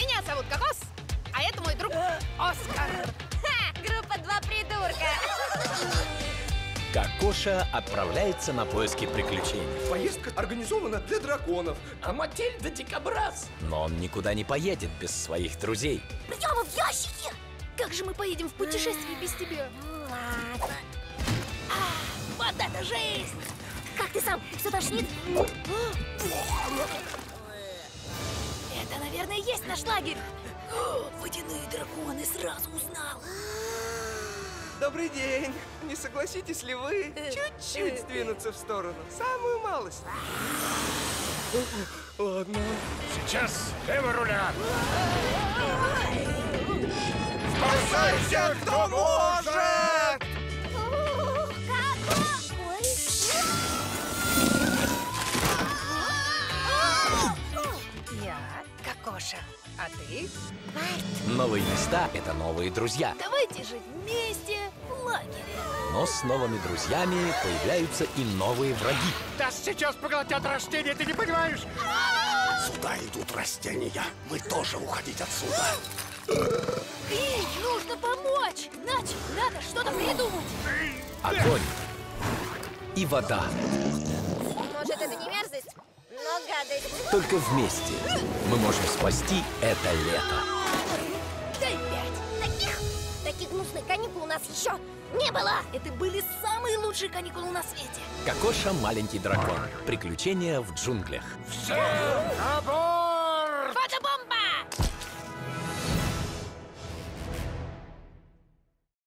Меня зовут Кокос, а это мой друг Оскар. Группа «Два придурка». Кокоша отправляется на поиски приключений. Поездка организована для драконов, а мотель для дикобраз. Но он никуда не поедет без своих друзей. Прямо в ящике. Как же мы поедем в путешествие без тебя? Ладно. Вот это жизнь! Как ты сам? Все тошнит? Это, наверное, и есть наш лагерь. Водяные драконы, сразу узнал. Добрый день. Не согласитесь ли вы чуть-чуть сдвинуться в сторону? Самую малость. Ладно. Сейчас лево руля. Спасайся, кто может! Я Кокоша, а ты? Новые места — это новые друзья. Давайте жить вместе в лагере. Но с новыми друзьями появляются и новые враги. Нас сейчас поглотят растения, ты не понимаешь? Сюда идут растения. Мы тоже уходить отсюда. Эй, нужно помочь! Иначе надо что-то придумать. Огонь и вода. Может, это не мерзость, но гадость. Только вместе мы можем спасти это лето. Дай 5. Таких гнусных каникул у нас еще не было. Это были самые лучшие каникулы на свете. Кокоша, маленький дракон. Приключения в джунглях. Всем на бой!